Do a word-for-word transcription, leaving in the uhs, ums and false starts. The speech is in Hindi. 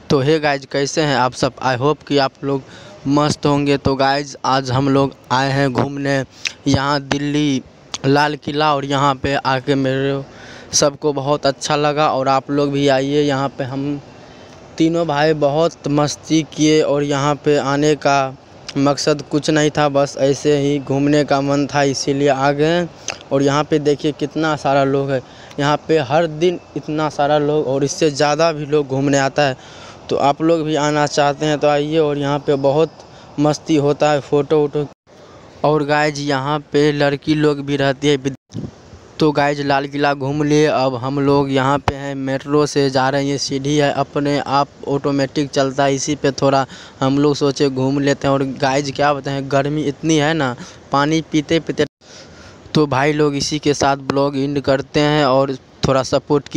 तो हे गाइज, कैसे हैं आप सब। आई होप कि आप लोग मस्त होंगे। तो गाइज, आज हम लोग आए हैं घूमने यहाँ दिल्ली लाल किला, और यहाँ पे आके मेरे सबको बहुत अच्छा लगा। और आप लोग भी आइए यहाँ पे। हम तीनों भाई बहुत मस्ती किए, और यहाँ पे आने का मकसद कुछ नहीं था, बस ऐसे ही घूमने का मन था, इसीलिए आ गए। और यहाँ पे देखिए कितना सारा लोग है। यहाँ पे हर दिन इतना सारा लोग और इससे ज़्यादा भी लोग घूमने आता है। तो आप लोग भी आना चाहते हैं तो आइए। और यहाँ पे बहुत मस्ती होता है, फ़ोटो वोटो। और गाइज, यहाँ पे लड़की लोग भी रहती है। तो गाइज, लाल किला घूम लिए। अब हम लोग यहाँ पे हैं, मेट्रो से जा रहे हैं। ये सीढ़ी है, अपने आप ऑटोमेटिक चलता है, इसी पे थोड़ा हम लोग सोचे घूम लेते हैं। और गाइज क्या बताएं, गर्मी इतनी है ना, पानी पीते पीते। तो भाई लोग, इसी के साथ ब्लॉग एंड करते हैं, और थोड़ा सपोर्ट की